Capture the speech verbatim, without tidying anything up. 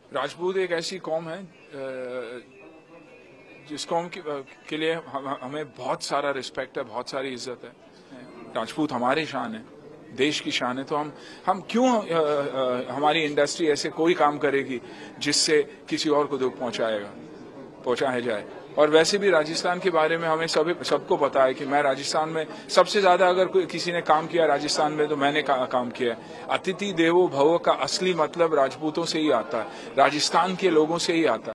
राजपूत एक ऐसी कौम है जिस कौम के लिए हमें बहुत सारा रिस्पेक्ट है, बहुत सारी इज्जत है। राजपूत हमारी शान है, देश की शान है। तो हम हम क्यों आ, आ, हमारी इंडस्ट्री ऐसे कोई काम करेगी जिससे किसी और को दुख पहुंचाएगा पहुंचाया जाए। और वैसे भी राजस्थान के बारे में हमें सभी सबको पता है कि मैं राजस्थान में सबसे ज्यादा अगर कोई किसी ने काम किया राजस्थान में तो मैंने का, काम किया है। अतिथि देवो भव का असली मतलब राजपूतों से ही आता है, राजस्थान के लोगों से ही आता है।